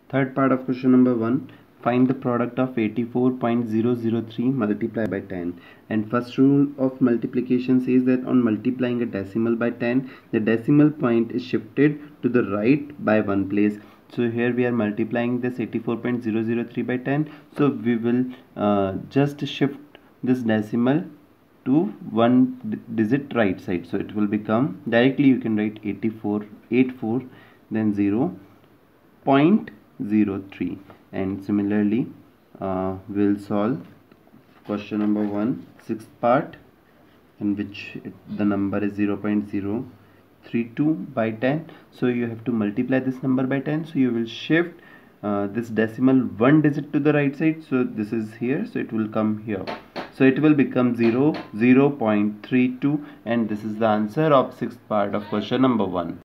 Third part of question number 1. Find the product of 84.003 multiplied by 10. And first rule of multiplication says that on multiplying a decimal by 10, the decimal point is shifted to the right by one place. So here we are multiplying this 84.003 by 10. So we will just shift this decimal to one digit right side. So it will become, directly you can write 84 then 0.03, and similarly we'll solve question number 1, sixth part, in which the number is 0.032 by 10. So you have to multiply this number by 10. So you will shift this decimal one digit to the right side. So this is here, so it will come here. So it will become 0.32, and this is the answer of sixth part of question number 1.